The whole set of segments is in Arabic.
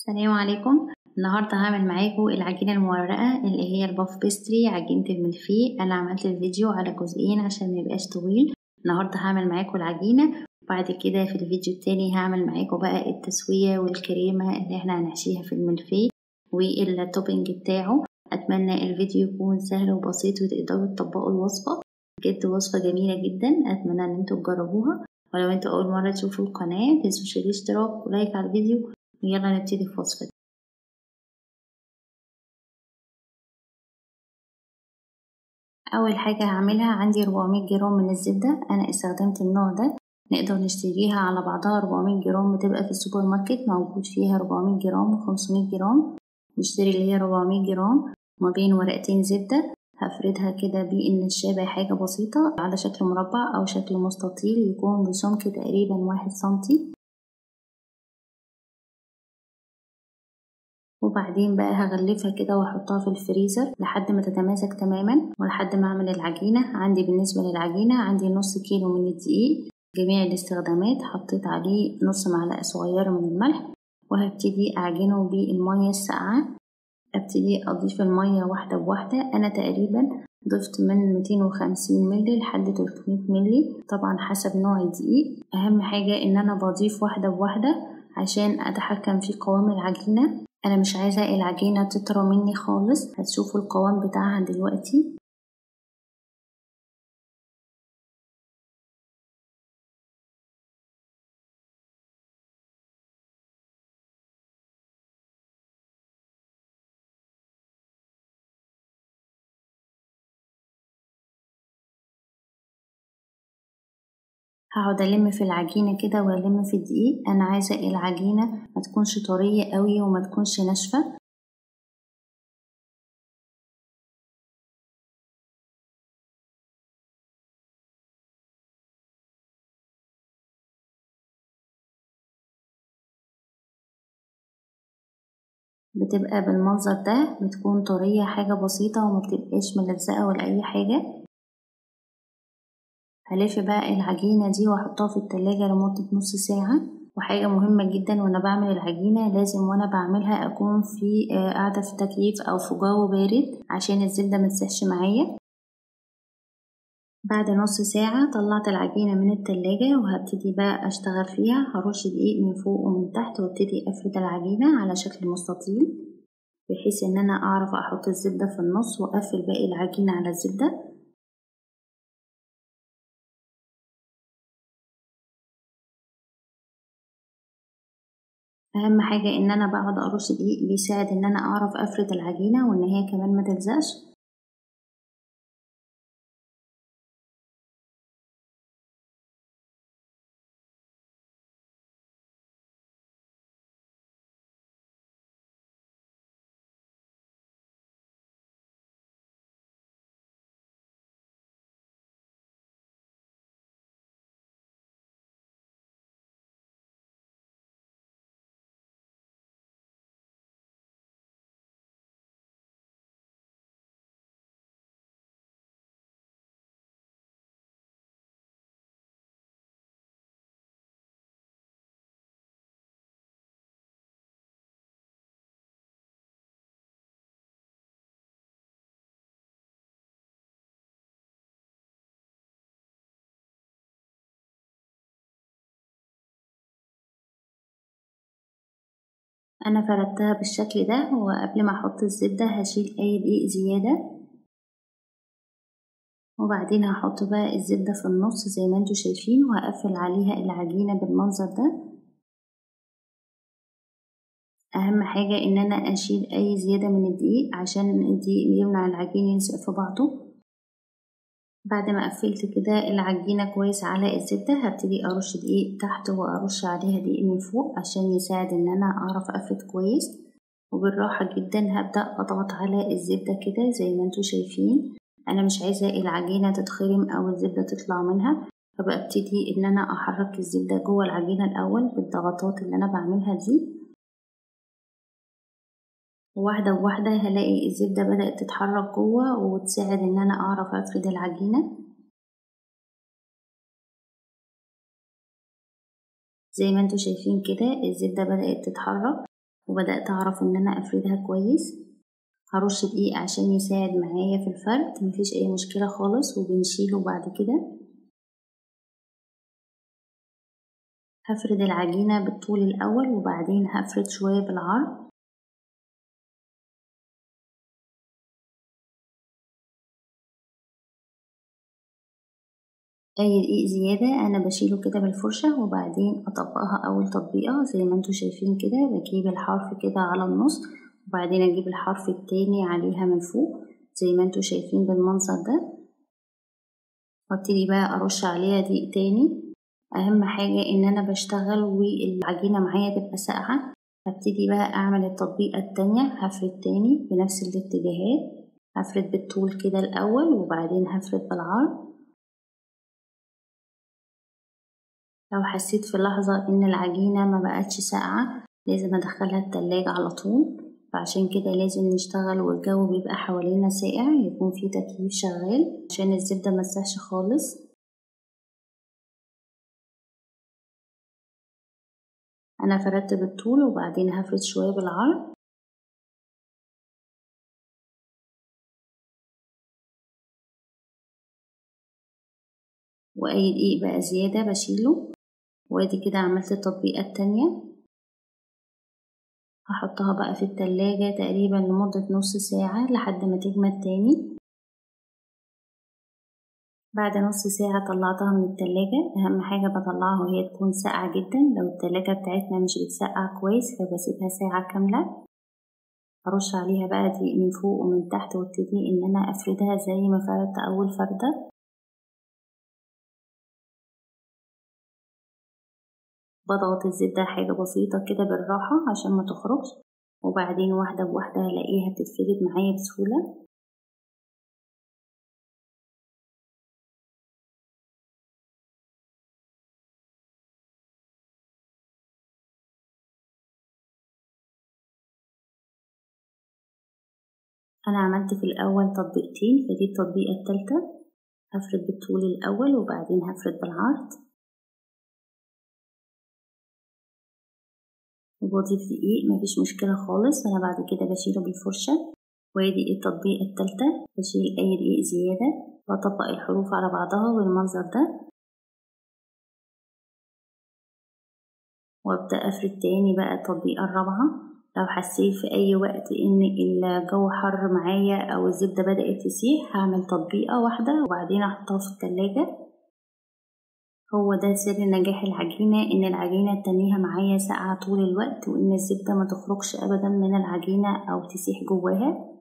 السلام عليكم. النهاردة هعمل معاكم العجينة المورقة اللي هي الباف بيستري، عجينة الملفيه. أنا عملت الفيديو على جزئين عشان ميبقاش طويل. النهاردة هعمل معاكم العجينة، وبعد كده في الفيديو التاني هعمل معاكم بقى التسوية والكريمة اللي احنا هنحشيها في الملفيه والتوبينج بتاعه. أتمنى الفيديو يكون سهل وبسيط وتقدروا تطبقوا الوصفة. بجد وصفة جميلة جدا، أتمنى ان انتوا تجربوها. ولو انتوا أول مرة تشوفوا القناة متنسوش الاشتراك ولايك على الفيديو، ويلا نبتدي في وصفتنا. اول حاجه هعملها عندي 400 جرام من الزبده. انا استخدمت النوع ده، نقدر نشتريها على بعضها 400 جرام، بتبقى في السوبر ماركت موجود فيها 400 جرام و 500 جرام. نشتري اللي هي 400 جرام ما بين ورقتين زبده. هفردها كده بالنشابه حاجه بسيطه على شكل مربع او شكل مستطيل، يكون بسمك تقريبا 1 سنتي. وبعدين بقى هغلفها كده واحطها في الفريزر لحد ما تتماسك تماما ولحد ما اعمل العجينة. عندي بالنسبة للعجينة عندي نص كيلو من الدقيق جميع الاستخدامات، حطيت عليه نص معلقة صغيرة من الملح، وهبتدي اعجنه بالمية الساقعة. ابتدي اضيف المية واحدة بواحدة. انا تقريبا ضفت من 250 مللي لحد 300 مللي، طبعا حسب نوع الدقيق. اهم حاجة ان انا بضيف واحدة بواحدة عشان اتحكم في قوام العجينة. انا مش عايزة العجينة تطرى مني خالص، هتشوفوا القوام بتاعها دلوقتي. هقعد الم في العجينة كده والم في الدقيق. انا عايزة العجينة ما تكونش طرية قوي وما تكونش ناشفة. بتبقى بالمنظر ده، بتكون طرية حاجة بسيطة وما بتبقاش ملزقة ولا اي حاجة. هلف بقى العجينة دي واحطها في التلاجة لمدة نص ساعة. وحاجة مهمة جدا وانا بعمل العجينة، لازم وانا بعملها اكون في قاعدة في تكييف او في جو بارد عشان الزبدة متسيحش معايا. بعد نص ساعة طلعت العجينة من التلاجة وهبتدي بقى اشتغل فيها. هرش دقيق من فوق ومن تحت وابتدي افرد العجينة على شكل مستطيل، بحيث ان انا اعرف احط الزبدة في النص واقفل باقي العجينة على الزبدة. اهم حاجة ان انا بقعد ارش دقيق، بيساعد ان انا اعرف افرد العجينة وان هي كمان ما تلزقش. انا فردتها بالشكل ده، وقبل ما احط الزبدة هشيل اي دقيق زيادة، وبعدين هحط بقى الزبدة في النص زي ما انتوا شايفين، وهقفل عليها العجينة بالمنظر ده. اهم حاجة ان انا اشيل اي زيادة من الدقيق عشان الدقيق بيمنع العجين يلزق في بعضه. بعد ما قفلت كده العجينة كويس على الزبدة، هبتدي ارش دقيق تحت وارش عليها دقيق من فوق عشان يساعد ان انا اعرف افرد كويس. وبالراحة جدا هبدأ اضغط على الزبدة كده زي ما انتوا شايفين. انا مش عايزة العجينة تتخرم او الزبدة تطلع منها، فببتدي ان انا احرك الزبدة جوه العجينة الاول بالضغطات اللي انا بعملها دي. واحدة بواحدة هلاقي الزبدة بدأت تتحرك جوه وتساعد ان انا اعرف افرد العجينة. زي ما انتوا شايفين كده الزبدة بدأت تتحرك، وبدأت أعرف إن أنا أفردها كويس. هرش دقيق عشان يساعد معايا في الفرد، مفيش أي مشكلة خالص، وبنشيله بعد كده. هفرد العجينة بالطول الأول وبعدين هفرد شوية بالعرض. أي دقيق زيادة أنا بشيله كده بالفرشة وبعدين أطبقها أول تطبيقة زي ما انتوا شايفين كده. بجيب الحرف كده على النص وبعدين أجيب الحرف التاني عليها من فوق زي ما انتوا شايفين بالمنظر ده، وابتدي بقى أرش عليها دقيق تاني. أهم حاجة إن أنا بشتغل والعجينة معايا تبقى ساقعة. هبتدي بقى أعمل التطبيقة التانية، هفرد تاني بنفس الاتجاهات، هفرد بالطول كده الأول وبعدين هفرد بالعرض. لو حسيت في لحظة إن العجينة ما بقتش ساقعة لازم أدخلها التلاجة على طول، فعشان كده لازم نشتغل والجو بيبقى حوالينا ساقع، يكون فيه تكييف شغال عشان الزبدة متسيحش خالص. أنا فردت بالطول وبعدين هفرد شوية بالعرض. وأي دقيق بقى زيادة بشيله. وادي كده عملت التطبيقة التانية. هحطها بقى في التلاجة تقريبا لمدة نص ساعة لحد ما تجمد تاني. بعد نص ساعة طلعتها من التلاجة. أهم حاجة بطلعها وهي تكون ساقعة جدا، لو التلاجة بتاعتنا مش بتسقع كويس فبسيبها ساعة كاملة. هرش عليها بقى دقيق من فوق ومن تحت وابتدي إن أنا أفردها زي ما فردت أول فردة. بضغط الزبدة حاجة بسيطة كده بالراحة عشان ما تخرجش، وبعدين واحدة بواحدة هلاقيها بتتفرد معايا بسهولة. أنا عملت في الأول تطبيقتين، فدي التطبيقة التالتة. هفرد بالطول الأول وبعدين هفرد بالعرض وبضيف دقيق، مفيش مشكلة خالص. أنا بعد كده بشيله بالفرشة. وادي التطبيقة التالتة، بشيل أي دقيق زيادة وأطبق الحروف على بعضها بالمنظر ده، وأبدأ أفرد تاني بقى التطبيقة الرابعة. لو حسيت في أي وقت إن الجو حر معايا أو الزبدة بدأت تسيح هعمل تطبيقة واحدة وبعدين أحطها في التلاجة. هو ده سر نجاح العجينة، إن العجينة تنيها معايا ساقعة طول الوقت وإن الزبدة ما تخرجش أبدا من العجينة أو تسيح جواها.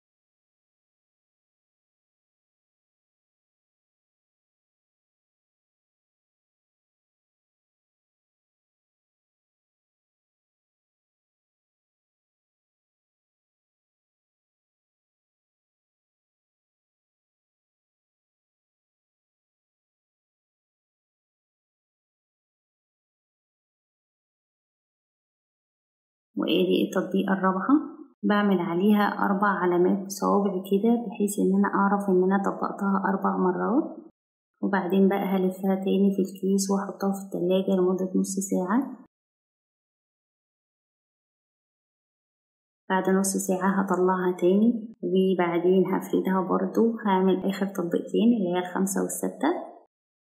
وادي التطبيقة الرابعة، بعمل عليها 4 علامات بصوابع كده بحيث إن أنا أعرف إن أنا طبقتها 4 مرات. وبعدين بقى هلفها تاني في الكيس وأحطها في التلاجة لمدة نص ساعة. بعد نص ساعة هطلعها تاني وبعدين هفردها برضو. هعمل آخر تطبيقتين اللي هي الخامسة والستة.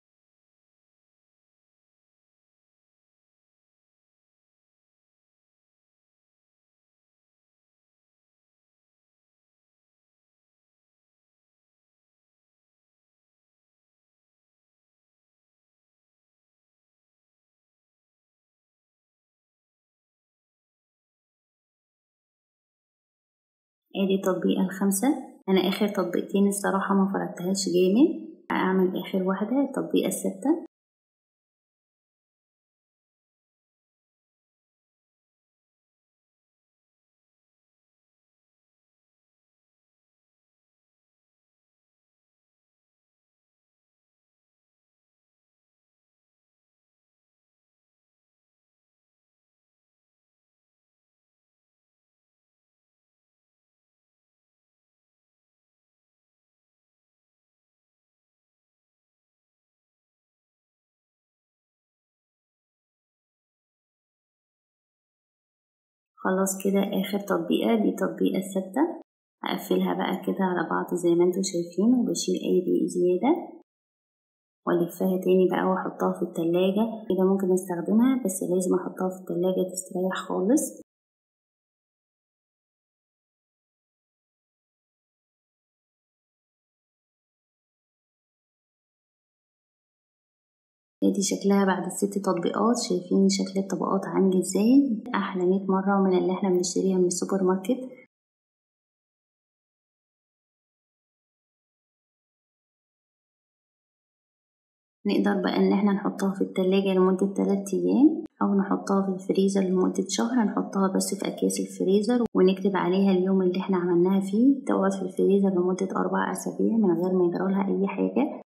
ادي التطبيقة الخامسة. أنا آخر تطبيقتين الصراحة ما فردتهاش جامد، هعمل آخر واحدة التطبيقة الستة. خلاص كده اخر تطبيقة دي التطبيقة الثابتة، هقفلها بقى كده على بعض زي ما انتوا شايفين، وبشيل اي دقيق زيادة والفها تاني بقى واحطها في التلاجة. كده ممكن استخدمها بس لازم احطها في التلاجة تستريح خالص. ادي شكلها بعد ال6 تطبيقات. شايفين شكل الطبقات عامل ازاي؟ احلى 100 مرة من اللي احنا بنشتريها من السوبر ماركت. نقدر بقى ان احنا نحطها في التلاجة لمدة 3 ايام، او نحطها في الفريزر لمدة شهر. نحطها بس في اكياس الفريزر ونكتب عليها اليوم اللي احنا عملناها فيه، تقعد في الفريزر لمدة 4 اسابيع من غير ما يجرالها اي حاجة.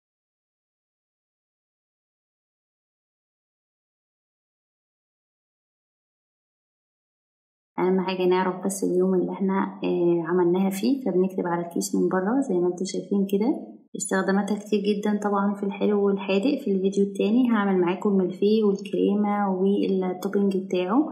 اهم حاجة نعرف بس اليوم اللي احنا عملناها فيه، فبنكتب على الكيس من بره زي ما انتوا شايفين كده. استخداماتها كتير جدا طبعا في الحلو والحادق. في الفيديو التاني هعمل معاكم الملفيه والكريمة والتوبينج بتاعه.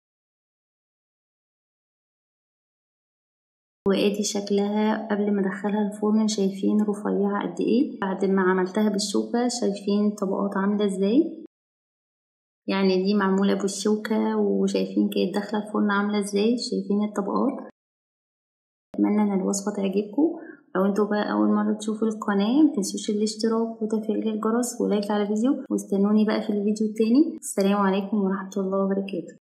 وادي شكلها قبل ما ادخلها الفرن. شايفين رفيعة قد ايه؟ بعد ما عملتها بالشوكة شايفين الطبقات عاملة ازاي؟ يعني دي معمولة بالشوكة، وشايفين كده داخلة الفرن عاملة ازاي؟ شايفين الطبقات؟ اتمنى ان الوصفة تعجبكم. لو انتوا بقى اول مرة تشوفوا القناة متنسوش الاشتراك وتفعيل الجرس ولايك على الفيديو، واستنوني بقى في الفيديو التاني. السلام عليكم ورحمة الله وبركاته.